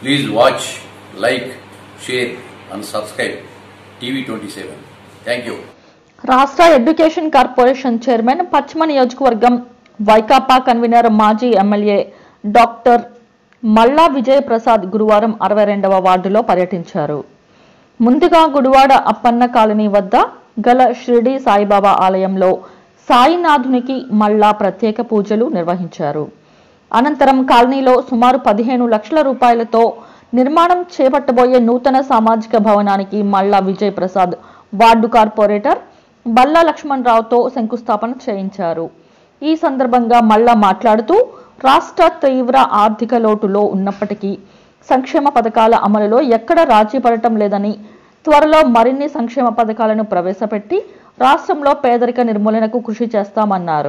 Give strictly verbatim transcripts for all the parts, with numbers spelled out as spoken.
Please watch, like, share and subscribe T V twenty-seven. Thank you. రాష్ట్ర education corporation chairman పశ్చిమ నియోజకవర్గం Vaikapa convener మాజీ MLA doctor Malla Vijaya Prasad గురువారం అరవై రెండవ వార్డులో పర్యటించారు. ముందుగా గుడివాడ అప్పన్న కాలనీ వద్ద గల షిరిడి సాయిబాబా ఆలయంలో సాయినాథునికి మల్లా ప్రత్యేక పూజలు నిర్వహించారు. అనంతరం కాలనీలో సుమారు పదిహేను లక్షల రూపాయలతో నిర్మాణం చేపట్టబోయే నూతన సామాజిక భవనానికి మల్లా విజయ ప్రసాద్ వార్డు కార్పొరేటర్ బల్లా లక్ష్మణ్ రావుతో శంకుస్థాపన చేయించారు. ఈ సందర్భంగా మల్లా మాట్లాడుతూ రాష్ట్ర తీవ్ర ఆర్థిక లోటులో ఉన్నప్పటికీ సంక్షేమ పథకాల అమలులో ఎక్కడ రాజీ పడటం లేదని, త్వరలో మరిన్ని సంక్షేమ పథకాలను ప్రవేశపెట్టి రాష్ట్రంలో పేదరిక నిర్మూలనకు కృషి చేస్తామన్నారు.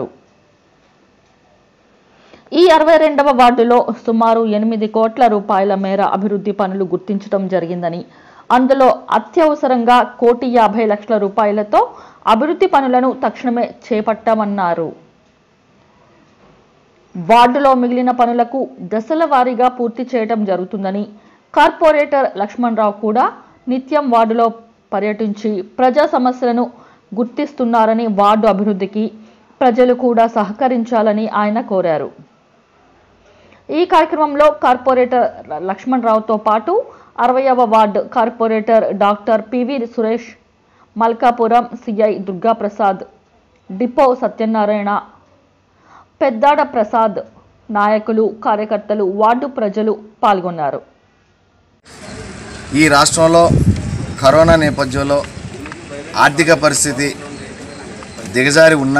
ఈ అరవై రెండవ వార్డులో సుమారు ఎనిమిది కోట్ల రూపాయల మేర అభివృద్ధి పనులు గుర్తించడం జరిగిందని, అందులో అత్యవసరంగా కోటి యాభై లక్షల రూపాయలతో అభివృద్ధి పనులను తక్షణమే చేపట్టామన్నారు. వార్డులో మిగిలిన పనులకు దశల వారీగా పూర్తి చేయడం జరుగుతుందని, కార్పొరేటర్ లక్ష్మణ్ రావు కూడా నిత్యం వార్డులో పర్యటించి ప్రజా సమస్యలను గుర్తిస్తున్నారని, వార్డు అభివృద్ధికి ప్రజలు కూడా సహకరించాలని ఆయన కోరారు. ఈ కార్యక్రమంలో కార్పొరేటర్ లక్ష్మణ్ రావుతో పాటు అరవైవ ward corporator doctor PV Suresh, Malkapuram CI Durgaprasad, depot Satyanarayana, Peddada Prasad, నాయకులు, కార్యకర్తలు, వార్డు ప్రజలు పాల్గొన్నారు. ఈ రాష్ట్రంలో కరోనా నేపథ్యంలో ఆర్థిక పరిస్థితి దిగజారి ఉన్న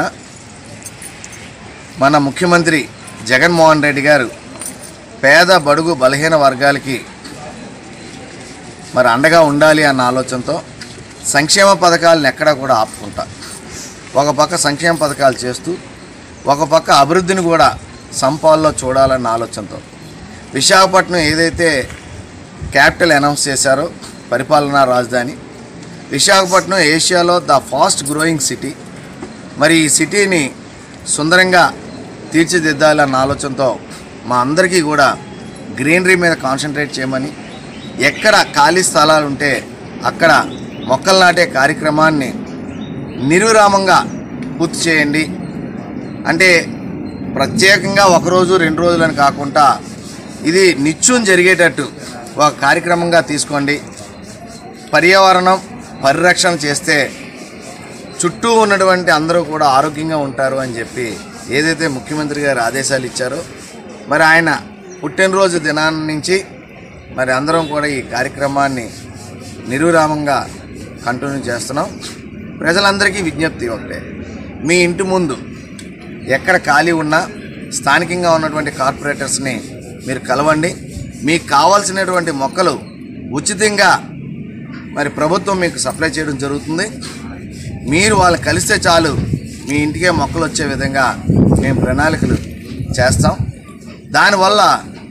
మన ముఖ్యమంత్రి జగన్మోహన్ రెడ్డి గారు పేద బడుగు బలహీన వర్గాలకి మరి అండగా ఉండాలి అన్న ఆలోచనతో సంక్షేమ పథకాలను ఎక్కడా కూడా ఆపుకుంటా ఒక పక్క సంక్షేమ పథకాలు చేస్తూ ఒక పక్క అభివృద్ధిని కూడా సంపాల్లో చూడాలన్న ఆలోచనతో విశాఖపట్నం ఏదైతే క్యాపిటల్ అనౌన్స్ చేశారో పరిపాలనా రాజధాని, విశాఖపట్నం ఏషియాలో ద ఫాస్ట్ గ్రోయింగ్ సిటీ. మరి ఈ సిటీని సుందరంగా తీర్చిదిద్దాలన్న ఆలోచనతో మా అందరికీ కూడా గ్రీనరీ మీద కాన్సన్ట్రేట్ చేయమని, ఎక్కడ ఖాళీ స్థలాలు ఉంటే అక్కడ మొక్కలు నాటే కార్యక్రమాన్ని నిర్విరామంగా పూర్తి చేయండి. అంటే ప్రత్యేకంగా ఒకరోజు రెండు రోజులని కాకుండా ఇది నిత్యం జరిగేటట్టు ఒక కార్యక్రమంగా తీసుకోండి. పర్యావరణం పరిరక్షణ చేస్తే చుట్టూ ఉన్నటువంటి అందరూ కూడా ఆరోగ్యంగా ఉంటారు అని చెప్పి ఏదైతే ముఖ్యమంత్రి గారు ఆదేశాలు ఇచ్చారో, మరి ఆయన పుట్టినరోజు దినాన్ని నుంచి మరి అందరం కూడా ఈ కార్యక్రమాన్ని నిర్విరామంగా కంటిన్యూ చేస్తున్నాం. ప్రజలందరికీ విజ్ఞప్తి ఒకటే, మీ ఇంటి ముందు ఎక్కడ ఖాళీ ఉన్నా స్థానికంగా ఉన్నటువంటి కార్పొరేటర్స్ని మీరు కలవండి. మీకు కావాల్సినటువంటి మొక్కలు ఉచితంగా మరి ప్రభుత్వం మీకు సప్లై చేయడం జరుగుతుంది. మీరు వాళ్ళు కలిస్తే చాలు మీ ఇంటికే మొక్కలు వచ్చే విధంగా మేము ప్రణాళికలు చేస్తాం. దానివల్ల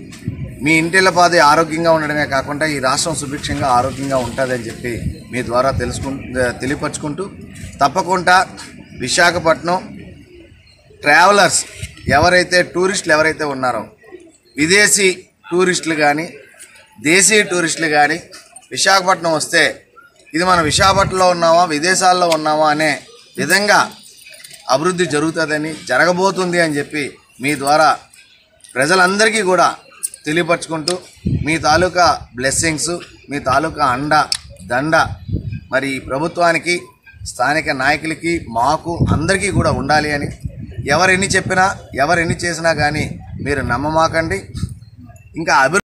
మీ ఇంటిల పాది ఆరోగ్యంగా ఉండడమే కాకుండా ఈ రాష్ట్రం సుభిక్షంగా ఆరోగ్యంగా ఉంటుందని చెప్పి మీ ద్వారా తెలుసుకు తెలియపరుచుకుంటూ తప్పకుండా విశాఖపట్నం ట్రావెలర్స్ ఎవరైతే టూరిస్టులు ఎవరైతే ఉన్నారో, విదేశీ టూరిస్టులు కానీ దేశీయ టూరిస్టులు కానీ విశాఖపట్నం వస్తే ఇది మనం విశాఖపట్నంలో ఉన్నామా విదేశాల్లో ఉన్నామా అనే విధంగా అభివృద్ధి జరుగుతుందని, జరగబోతుంది అని చెప్పి మీ ద్వారా ప్రజలందరికీ కూడా తెలియపరచుకుంటూ మీ తాలూకా బ్లెస్సింగ్స్, మీ తాలూకా అండ దండ మరి ప్రభుత్వానికి, స్థానిక నాయకులకి, మాకు అందరికీ కూడా ఉండాలి అని, ఎవరెన్ని చెప్పినా ఎవరెన్ని చేసినా కానీ మీరు నమ్మమాకండి. ఇంకా అభివృద్ధి